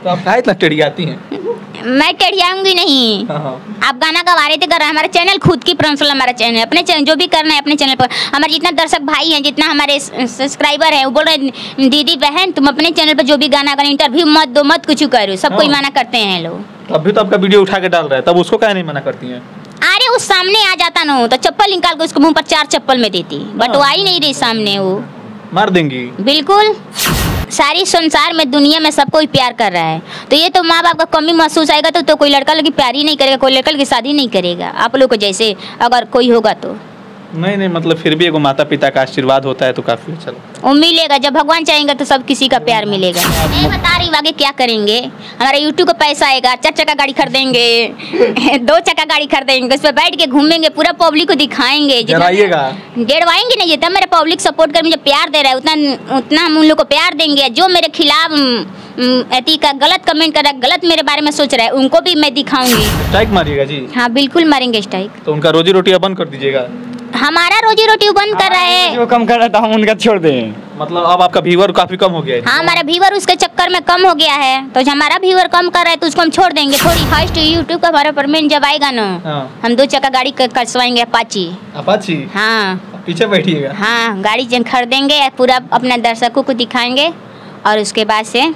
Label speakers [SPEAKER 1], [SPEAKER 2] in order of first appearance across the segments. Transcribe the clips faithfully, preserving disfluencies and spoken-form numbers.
[SPEAKER 1] तो आप कहाँ इतना टेढ़ियाती हैं?
[SPEAKER 2] मैं टेढ़ियाऊंगी नहीं। आप गाना गा रहे थे, कर रहे हैं। हमारा चैनल खुद की पर्सनल हमारा चैनल है, अपने चैनल जो भी करना है अपने चैनल पर। हमारे जितना दर्शक भाई हैं, जितना हमारे सब्सक्राइबर हैं, वो बोल रहे हैं दीदी बहन तुम अपने चैनल पर जो भी गाना गाना इंटरव्यू मत दो, मत कुछ करो, सब कोई मना करते हैं लोग।
[SPEAKER 1] अभी तो आपका वीडियो उठा के डाल रहा है, तब उसको क्या नहीं मना करती हैं?
[SPEAKER 2] अरे उस सामने आ जाता ना तो चप्पल निकाल के उसको मुंह पर चार चप्पल में देती, बट वो आ ही नहीं रही सामने, वो
[SPEAKER 1] मार देंगी।
[SPEAKER 2] बिल्कुल, सारी संसार में दुनिया में सबको ही प्यार कर रहा है, तो ये तो माँ बाप का कमी महसूस आएगा तो, तो कोई लड़का लड़की प्यार ही नहीं करेगा, कोई लड़का लड़की शादी नहीं करेगा आप लोग को जैसे, अगर कोई होगा तो।
[SPEAKER 1] नहीं नहीं, मतलब फिर भी एगो माता पिता का आशीर्वाद होता है तो काफी अच्छा लगता है।
[SPEAKER 2] वो मिलेगा जब भगवान चाहेंगे तो सब किसी का प्यार मिलेगा। मैं बता रही हूँ आगे क्या करेंगे। हमारा यूट्यूब का पैसा आएगा, चार चक्का गाड़ी खरीदेंगे, दो चक्का गाड़ी खरीदेंगे, उस पर बैठ के घूमेंगे, पूरा पब्लिक को दिखाएंगे, गिरवाएंगे नहीं। जितना मेरा पब्लिक सपोर्ट कर मुझे प्यार दे रहा है उतना उतना हम उन लोग को प्यार देंगे। जो मेरे खिलाफ एती का गलत कमेंट कर रहा है, गलत मेरे बारे में सोच रहा है, उनको भी मैं दिखाऊंगी।
[SPEAKER 1] स्ट्राइक मारिएगा जी?
[SPEAKER 2] हाँ बिल्कुल मारेंगे स्ट्राइक।
[SPEAKER 1] तो उनका रोजी रोटी बंद कर दीजिएगा?
[SPEAKER 2] हमारा रोजी रोटी बंद कर रहा है,
[SPEAKER 3] जो कम कर रहा था हम उनका छोड़ दें।
[SPEAKER 1] मतलब अब आपका व्यूअर काफी कम हो गया है?
[SPEAKER 2] हाँ हमारा व्यूअर उसके चक्कर में कम हो गया है, तो हमारा व्यूअर कम कर रहा है तो उसको हम छोड़ देंगे थोड़ी। फर्स्ट यूट्यूब का हमारा परमेंट जब आएगा ना, हाँ। हम दो चक्का गाड़ी कसवाएंगे, अपाची।
[SPEAKER 1] अपाची?
[SPEAKER 2] हाँ
[SPEAKER 1] पीछे बैठिएगा।
[SPEAKER 2] हाँ गाड़ी जन खरीदेंगे, पूरा अपने दर्शकों को दिखाएंगे और उसके बाद से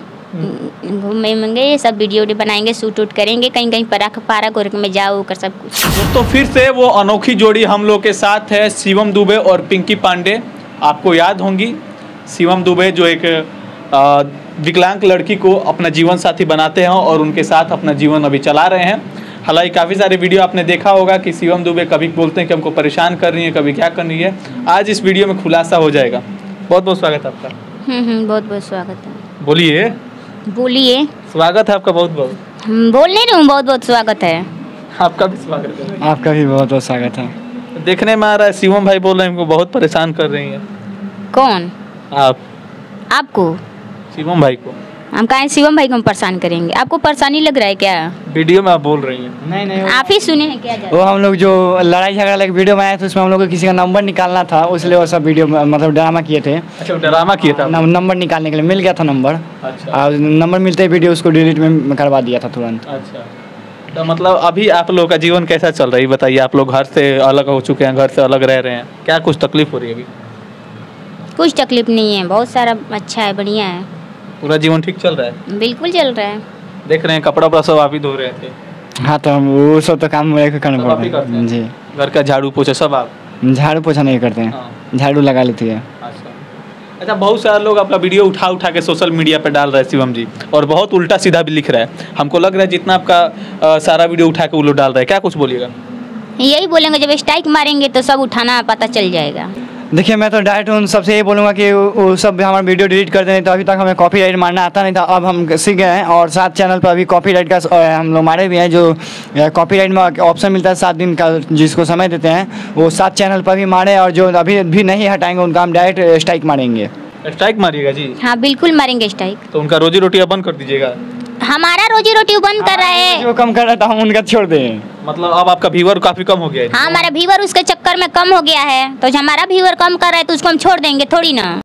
[SPEAKER 2] घूमेंगे, सब वीडियो बनाएंगे, शूट उट करेंगे, कहीं कहीं पार्क पार्क में जाओ कर सब कुछ।
[SPEAKER 1] तो फिर से वो अनोखी जोड़ी हम लोग के साथ है, शिवम दुबे और पिंकी पांडे। आपको याद होंगी शिवम दुबे जो एक विकलांग लड़की को अपना जीवन साथी बनाते हैं और उनके साथ अपना जीवन अभी चला रहे हैं। हालांकि काफ़ी सारे वीडियो आपने देखा होगा कि शिवम दुबे कभी बोलते हैं कि हमको परेशान कर रही है, कभी क्या कर रही है। आज इस वीडियो में खुलासा हो जाएगा। बहुत बहुत स्वागत है आपका।
[SPEAKER 2] हम्म हम्म बहुत बहुत स्वागत है।
[SPEAKER 1] बोलिए
[SPEAKER 2] बोलिए।
[SPEAKER 1] स्वागत है आपका बहुत बहुत।
[SPEAKER 2] बोल नहीं रही हूँ, बहुत बहुत स्वागत है।
[SPEAKER 1] आपका भी स्वागत है।
[SPEAKER 3] आपका भी बहुत बहुत स्वागत है।
[SPEAKER 1] देखने में आ रहा है शिवम भाई बोल रहे हैं हमको बहुत परेशान कर रही हैं।
[SPEAKER 2] कौन?
[SPEAKER 1] आप।
[SPEAKER 2] आपको?
[SPEAKER 1] शिवम भाई को।
[SPEAKER 2] हम कहें शिवम भाई को हम परेशान करेंगे? आपको परेशानी लग रहा है क्या?
[SPEAKER 1] वीडियो में आप बोल रही हैं।
[SPEAKER 3] नहीं नहीं,
[SPEAKER 2] आप ही सुने हैं क्या?
[SPEAKER 3] वो हम लोग जो लड़ाई झगड़ा लगे वीडियो बनाए थे उसमें हम लोग को किसी का नंबर निकालना था, इसलिए वो सब वीडियो मतलब ड्रामा किए थे।
[SPEAKER 1] अच्छा ड्रामा किए थे?
[SPEAKER 3] नंबर निकालने के लिए मिल गया था नंबर।
[SPEAKER 1] अच्छा।
[SPEAKER 3] और नंबर मिलते ही वीडियो उसको डिलीट में करवा दिया था तुरंत।
[SPEAKER 1] अच्छा, तो मतलब अभी आप लोगों का जीवन कैसा चल रहा है बताइए? आप लोग घर से अलग हो चुके हैं, घर से अलग रह रहे हैं, क्या कुछ तकलीफ हो रही है अभी?
[SPEAKER 2] कुछ तकलीफ नहीं है, बहुत सारा अच्छा है, बढ़िया है।
[SPEAKER 1] पूरा जीवन ठीक चल रहा है?
[SPEAKER 2] बिल्कुल चल रहा है।
[SPEAKER 1] देख रहे हैं कपड़ा वपड़ा सब आप ही धो रहे थे?
[SPEAKER 3] हाँ तो हम वो सब तो काम करना पड़ता है जी।
[SPEAKER 1] घर का झाड़ू पोछा सब आप?
[SPEAKER 3] झाड़ू पोछा नहीं करते हैं। हाँ। झाड़ू लगा लेती है।
[SPEAKER 1] अच्छा अच्छा, बहुत सारे लोग अपना वीडियो उठा उठा के सोशल मीडिया पे डाल रहे हैं शिवम जी, और बहुत उल्टा सीधा भी लिख रहा है। हमको लग रहा है जितना आपका आ, सारा वीडियो उठा के वो लोग डाल रहे हैं, क्या कुछ बोलिएगा?
[SPEAKER 2] यही बोलेंगे जब स्ट्राइक मारेंगे तो सब उठाना पता चल जाएगा।
[SPEAKER 3] देखिए मैं तो डायरेक्ट उन सबसे ये बोलूँगा कि वो सब हमारा वीडियो डिलीट कर दें। तो अभी तक हमें कॉपीराइट मारना आता नहीं था, अब हम सीख गए हैं। और सात चैनल पर अभी कॉपीराइट का हम लोग मारे भी हैं, जो कॉपीराइट में ऑप्शन मिलता है सात दिन का जिसको समय देते हैं, वो सात चैनल पर भी मारे। और जो अभी भी नहीं हटाएंगे उनका हम डायरेक्ट स्ट्राइक मारेंगे।
[SPEAKER 1] स्ट्राइक मारिएगा जी?
[SPEAKER 2] हाँ बिल्कुल मारेंगे स्ट्राइक।
[SPEAKER 1] तो उनका रोजी रोटी बंद कर दीजिएगा?
[SPEAKER 2] हमारा रोजी रोटी बंद कर रहा है,
[SPEAKER 3] जो कम कर रहा था हम उनका छोड़ दें।
[SPEAKER 1] मतलब अब आपका व्यूअर काफी कम हो गया है?
[SPEAKER 2] हाँ हमारा व्यूअर उसके चक्कर में कम हो गया है, तो हमारा व्यूअर कम कर रहा है तो उसको हम छोड़ देंगे थोड़ी ना।